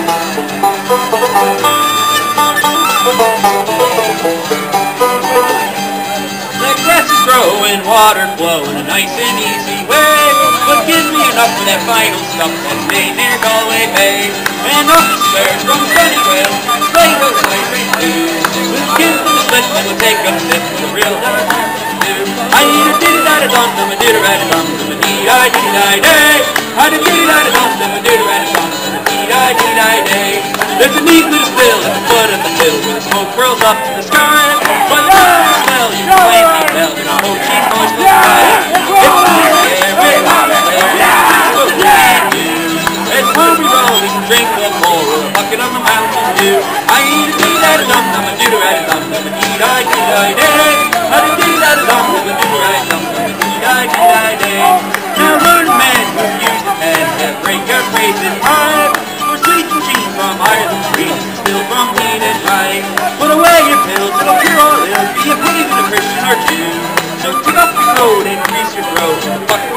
The grass is growing, water flowing, a nice and easy way. But give me enough of that vital stuff that's made near Galway Bay. And officers from Sunnywell, they go straight through. With kids from the split, and we'll take a sip of the real dark do. I eat a diddy-da-da-dum-dum, a diddy-da-da-dum-dum, a dee-da-dee-da-day. I did diddy-da-da-dum-dum, a diddy-da-da-dum-dum, a dee-da-dee-da-day. There's a neat little still at the foot of the hill where the smoke curls up to the sky. But oh, well, you can claim me well, and I hope she knows the right. It's the air, it's what we can do. It's where we roll, we can drink a more, a bucket on the Mountain Dew. I eat a dee-da-da-dum-dum, a dee-da-da-dum-dum, a dee-da-dee-da-day. I did dee-da-da-dum-dum, a dee-da-da-dum-dum, a dee-da-dee-da-day. Now learn, man, who use the pen to break your face in five. For sweet and cheap from Ireland streets, still from mean and right. Put away your pills, it'll cure all ills, be a pagan, a Christian or two. So kick off your coat and grease your throat.